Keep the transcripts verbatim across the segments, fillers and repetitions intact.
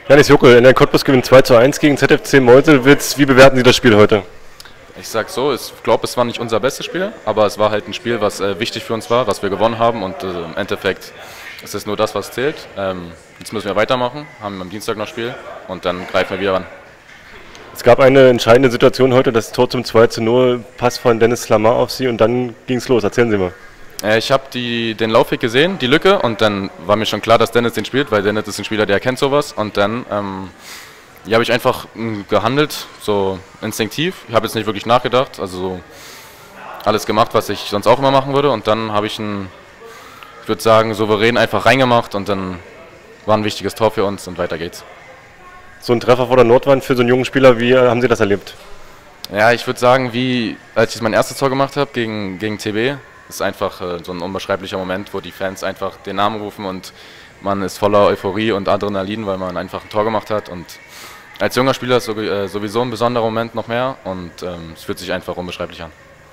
Janis Jockel, N R Cottbus gewinnt zwei zu eins gegen Z F C Meuselwitz. Wie bewerten Sie das Spiel heute? Ich sag so, ich glaube, es war nicht unser bestes Spiel, aber es war halt ein Spiel, was äh, wichtig für uns war, was wir gewonnen haben und äh, im Endeffekt ist es nur das, was zählt. Ähm, jetzt müssen wir weitermachen, haben am Dienstag noch Spiel und dann greifen wir wieder an. Es gab eine entscheidende Situation heute, das Tor zum zwei zu null, Pass von Dennis Lamar auf Sie und dann ging es los. Erzählen Sie mal. Äh, ich habe den Laufweg gesehen, die Lücke, und dann war mir schon klar, dass Dennis den spielt, weil Dennis ist ein Spieler, der kennt sowas. Und dann ähm, ja, habe ich einfach mh, gehandelt, so instinktiv. Ich habe jetzt nicht wirklich nachgedacht, also so alles gemacht, was ich sonst auch immer machen würde. Und dann habe ich ein, ich würde sagen, souverän einfach reingemacht und dann war ein wichtiges Tor für uns und weiter geht's. So ein Treffer vor der Nordwand für so einen jungen Spieler, wie haben Sie das erlebt? Ja, ich würde sagen, wie als ich mein erstes Tor gemacht habe gegen, gegen T B, ist einfach äh, so ein unbeschreiblicher Moment, wo die Fans einfach den Namen rufen und man ist voller Euphorie und Adrenalin, weil man einfach ein Tor gemacht hat. Und als junger Spieler ist es sowieso ein besonderer Moment noch mehr und ähm, es fühlt sich einfach unbeschreiblich an.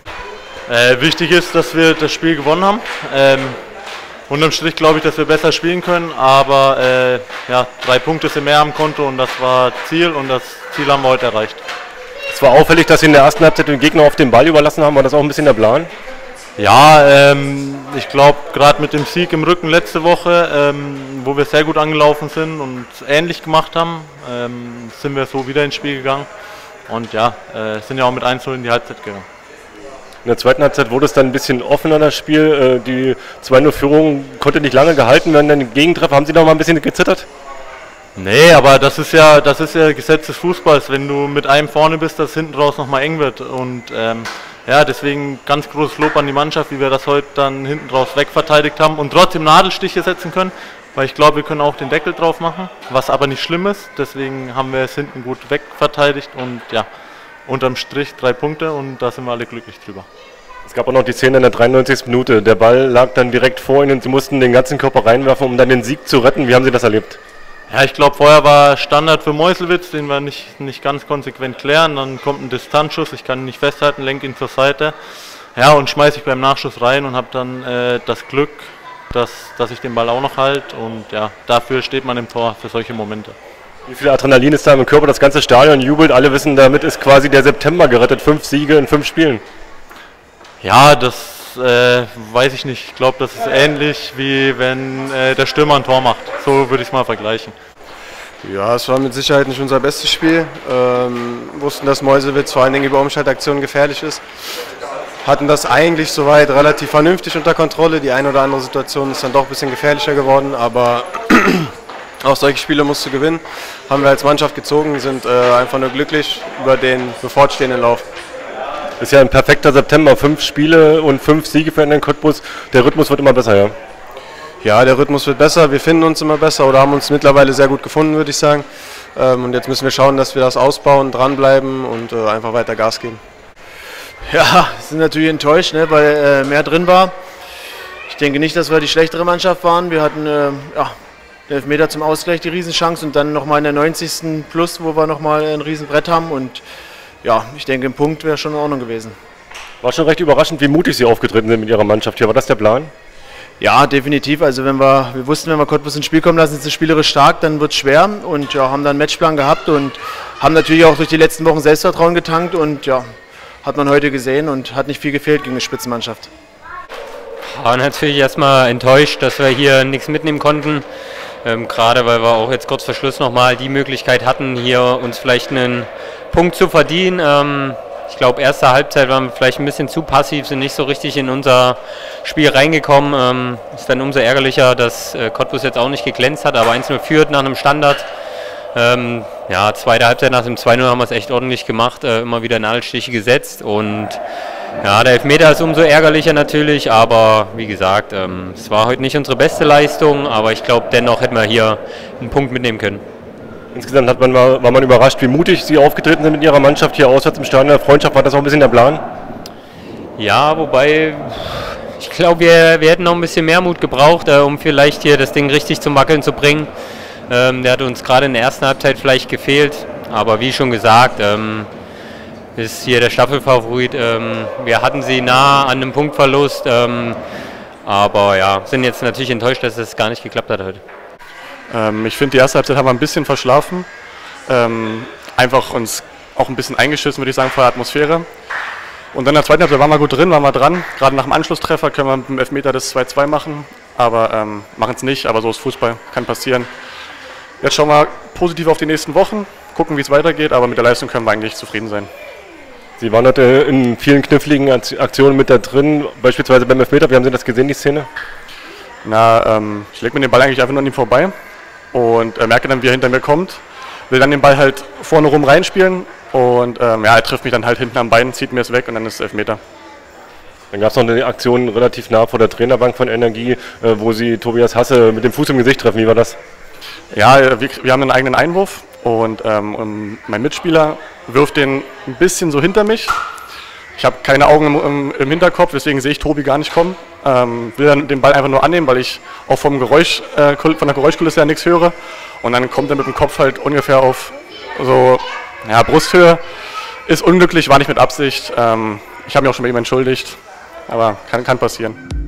Äh, wichtig ist, dass wir das Spiel gewonnen haben. Ähm, unterm Strich glaube ich, dass wir besser spielen können, aber äh, ja, drei Punkte sind mehr am Konto und das war Ziel und das Ziel haben wir heute erreicht. Es war auffällig, dass Sie in der ersten Halbzeit den Gegner auf den Ball überlassen haben. War das auch ein bisschen der Plan? Ja, ähm, ich glaube, gerade mit dem Sieg im Rücken letzte Woche, ähm, wo wir sehr gut angelaufen sind und ähnlich gemacht haben, ähm, sind wir so wieder ins Spiel gegangen und ja, äh, sind ja auch mit eins zu null in die Halbzeit gegangen. In der zweiten Halbzeit wurde es dann ein bisschen offener, das Spiel. Die zwei null Führung konnte nicht lange gehalten werden. Dann Gegentreffer, haben Sie noch mal ein bisschen gezittert? Nee, aber das ist ja das ist ja Gesetz des Fußballs, wenn du mit einem vorne bist, dass hinten raus nochmal eng wird. Und ähm, ja, deswegen ganz großes Lob an die Mannschaft, wie wir das heute dann hinten raus wegverteidigt haben und trotzdem Nadelstiche setzen können, weil ich glaube, wir können auch den Deckel drauf machen, was aber nicht schlimm ist. Deswegen haben wir es hinten gut wegverteidigt und ja, unterm Strich drei Punkte und da sind wir alle glücklich drüber. Es gab auch noch die Szene in der dreiundneunzigsten Minute. Der Ball lag dann direkt vor Ihnen und Sie mussten den ganzen Körper reinwerfen, um dann den Sieg zu retten. Wie haben Sie das erlebt? Ja, ich glaube, vorher war Standard für Meuselwitz, den wir nicht, nicht ganz konsequent klären. Dann kommt ein Distanzschuss, ich kann ihn nicht festhalten, lenke ihn zur Seite. Ja, und schmeiße ich beim Nachschuss rein und habe dann äh, das Glück, dass, dass ich den Ball auch noch halte. Und ja, dafür steht man im Tor für solche Momente. Wie viel Adrenalin ist da im Körper? Das ganze Stadion jubelt. Alle wissen, damit ist quasi der September gerettet. Fünf Siege in fünf Spielen. Ja, das äh, weiß ich nicht. Ich glaube, das ist ähnlich wie wenn äh, der Stürmer ein Tor macht. So würde ich es mal vergleichen. Ja, es war mit Sicherheit nicht unser bestes Spiel. Ähm, wussten, dass Meuselwitz vor allen Dingen über Umschaltaktionen gefährlich ist. Hatten das eigentlich soweit relativ vernünftig unter Kontrolle. Die eine oder andere Situation ist dann doch ein bisschen gefährlicher geworden, aber auch solche Spiele musst du gewinnen. Haben wir als Mannschaft gezogen, sind äh, einfach nur glücklich über den bevorstehenden Lauf. Ist ja ein perfekter September, fünf Spiele und fünf Siege für N R Cottbus. Der Rhythmus wird immer besser, ja? Ja, der Rhythmus wird besser, wir finden uns immer besser oder haben uns mittlerweile sehr gut gefunden, würde ich sagen. Ähm, und jetzt müssen wir schauen, dass wir das ausbauen, dranbleiben und äh, einfach weiter Gas geben. Ja, sind natürlich enttäuscht, ne, weil äh, mehr drin war. Ich denke nicht, dass wir die schlechtere Mannschaft waren. Wir hatten äh, ja, den Elfmeter zum Ausgleich, die Riesenchance und dann nochmal in der neunzigsten Plus, wo wir nochmal ein Riesenbrett haben. Und ja, ich denke, ein Punkt wäre schon in Ordnung gewesen. War schon recht überraschend, wie mutig Sie aufgetreten sind mit Ihrer Mannschaft hier. War das der Plan? Ja, definitiv. Also wenn wir, wir wussten, wenn wir Cottbus ins Spiel kommen lassen, sind sie spielerisch stark, dann wird es schwer und ja, haben dann einen Matchplan gehabt und haben natürlich auch durch die letzten Wochen Selbstvertrauen getankt und ja, hat man heute gesehen und hat nicht viel gefehlt gegen eine Spitzenmannschaft. Ja, natürlich erstmal enttäuscht, dass wir hier nichts mitnehmen konnten, ähm, gerade weil wir auch jetzt kurz vor Schluss nochmal die Möglichkeit hatten, hier uns vielleicht einen Punkt zu verdienen. Ähm, Ich glaube, erste Halbzeit waren wir vielleicht ein bisschen zu passiv, sind nicht so richtig in unser Spiel reingekommen. Ähm, ist dann umso ärgerlicher, dass äh, Cottbus jetzt auch nicht geglänzt hat, aber eins null führt nach einem Standard. Ähm, ja, zweite Halbzeit nach dem zwei null haben wir es echt ordentlich gemacht, äh, immer wieder Nadelstiche gesetzt und ja, der Elfmeter ist umso ärgerlicher natürlich, aber wie gesagt, ähm, es war heute nicht unsere beste Leistung, aber ich glaube, dennoch hätten wir hier einen Punkt mitnehmen können. Insgesamt hat man, war man überrascht, wie mutig Sie aufgetreten sind mit Ihrer Mannschaft hier auswärts im Stadion der Freundschaft. War das auch ein bisschen der Plan? Ja, wobei ich glaube, wir, wir hätten noch ein bisschen mehr Mut gebraucht, äh, um vielleicht hier das Ding richtig zum Wackeln zu bringen. Ähm, der hat uns gerade in der ersten Halbzeit vielleicht gefehlt, aber wie schon gesagt, ähm, ist hier der Staffelfavorit. Ähm, wir hatten sie nah an einem Punktverlust, ähm, aber ja, sind jetzt natürlich enttäuscht, dass es gar nicht geklappt hat heute. Ähm, ich finde, die erste Halbzeit haben wir ein bisschen verschlafen. Ähm, einfach uns auch ein bisschen eingeschissen, würde ich sagen, vor der Atmosphäre. Und dann in der zweiten Halbzeit waren wir gut drin, waren wir dran. Gerade nach dem Anschlusstreffer können wir mit dem Elfmeter das zwei zwei machen. Aber ähm, machen es nicht, aber so ist Fußball, kann passieren. Jetzt schauen wir positiv auf die nächsten Wochen, gucken, wie es weitergeht, aber mit der Leistung können wir eigentlich zufrieden sein. Sie waren heute in vielen kniffligen Aktionen mit da drin, beispielsweise beim Elfmeter. Wie haben Sie das gesehen, die Szene? Na, ähm, ich lege mir den Ball eigentlich einfach nur an ihm vorbei und äh, merke dann, wie er hinter mir kommt. Will dann den Ball halt vorne rum reinspielen und ähm, ja, er trifft mich dann halt hinten am Bein, zieht mir es weg und dann ist es Elfmeter. Dann gab es noch eine Aktion relativ nah vor der Trainerbank von Energie, äh, wo Sie Tobias Hasse mit dem Fuß im Gesicht treffen. Wie war das? Ja, wir, wir haben einen eigenen Einwurf und, ähm, und mein Mitspieler wirft den ein bisschen so hinter mich. Ich habe keine Augen im, im, im Hinterkopf, deswegen sehe ich Tobi gar nicht kommen. Ähm, will dann den Ball einfach nur annehmen, weil ich auch vom Geräusch, äh, von der Geräuschkulisse ja nichts höre. Und dann kommt er mit dem Kopf halt ungefähr auf so ja, Brusthöhe. Ist unglücklich, war nicht mit Absicht. Ähm, ich habe mich auch schon bei ihm entschuldigt, aber kann, kann passieren.